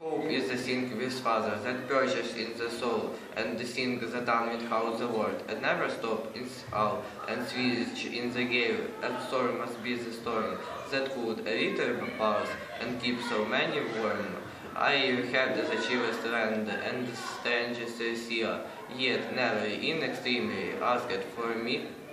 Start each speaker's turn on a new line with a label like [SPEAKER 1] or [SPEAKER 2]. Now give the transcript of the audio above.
[SPEAKER 1] Hope is the thing with Father that perches in the soul, and the thing that unwithholds the word, and never stop in all, and switch in the gale, and storm must be the storm, that could a little pause, and keep so many warm. I had the chillest land, and the strangest sea, yet never in extremely asked for me